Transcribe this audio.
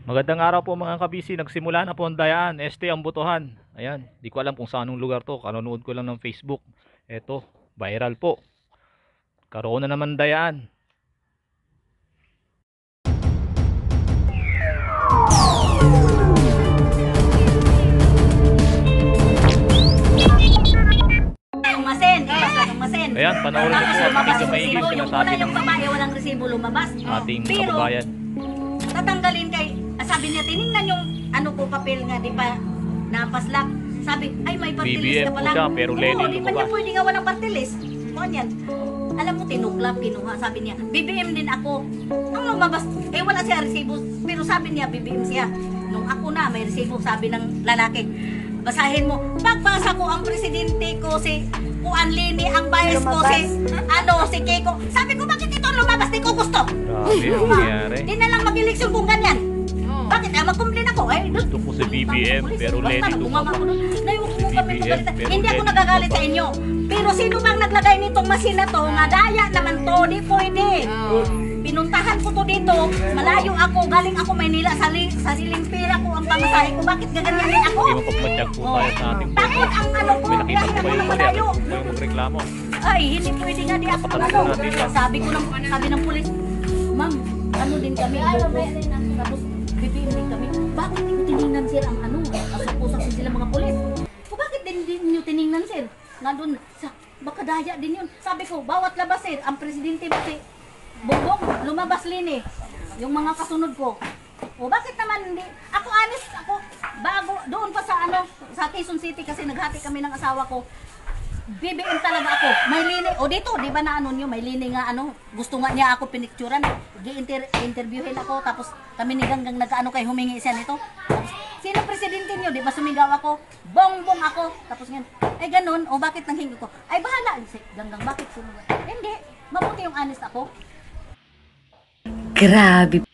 Magandang araw po mga kabisi. Nagsimula na po ang dayaan. Este ang botohan. Ayan. Di ko alam kung saan lugar to. Kanonood ko lang ng Facebook. Eto. Viral po. Karoon na naman dayaan. Ayan. Panoorin niyo po ang video maigil sinasabi ng yung babae walang resibo lumabas. ating Pero, kababayan. tatanggalin kay, sabi niya, tinignan yung ano po papel nga, di pa napaslak. Sabi, ay may party list BBM ka po pala. siya, pero Lenny Oo, di pa niya lumabas. pwede nga walang party list. Kuhan yan. Alam mo, tinuklap, kinuha, sabi niya, BBM din ako. Ang lumabas, wala siya resibo, pero sabi niya, BBM siya. Nung ako na, may resibo, sabi ng lalaki. Basahin mo, pagbasa ko ang presidente ko si Juan Lini, ang vice ko si Kiko. Sabi ko, bakit ito lumabas? Di ko gusto. Grabe ang nangyari. Di na lang mag-eleksyon kung ganyan. Bakit? Mag-complain ako. Gusto ko si BBM, pero Lenny lumabas. Hindi ako nagagalit sa inyo. Pero sino bang naglagay nitong machine na to? Nga daya naman to, di pwede. Pinuntahan ko to dito, malayo ako, galing ako Maynila, sariling pera ko ang pamasahe ko. Bakit gaganyanin ako? Hindi mo pagmatsyag po tayo sa ating Bakit ang ano ko? May nakita po kayo Galing ako mali. malayo. Kayo magreklamo. Ay, hindi pwede nga di ako Kapatid natin yan. sabi ng pulis, ma'am, ano din kami, tapos BBM din kami. Bakit hindi tinignan sir ang ano? Asak-usak din sila mga pulis. O bakit din nyo tinignan sir? Nga doon, baka daya din yun. Sabi ko, bawat labas sir, ang presidente mo si Bongbong, lumabas Lini. Yung mga kasunod ko. O bakit naman hindi? Ako honest, ako, bago, doon pa sa ano, sa Quezon City kasi naghati kami ng asawa ko. BBM talaga ako. May Lini. O dito, di ba na ano nyo, may Lini nga ano. Gusto nga niya ako pinicturan. Gi-interviewin ako. Tapos kami ni Ganggang nagkaano kay humingi siya nito. Tapos, sino presidente nyo? Di ba sumigaw ako? Bongbong ako. Tapos ngayon, ay ganun. O bakit nanghingi ko? Ay bahala. Ganggang, bakit sumigaw? Hindi. Mabuti yung honest ako. Grabe.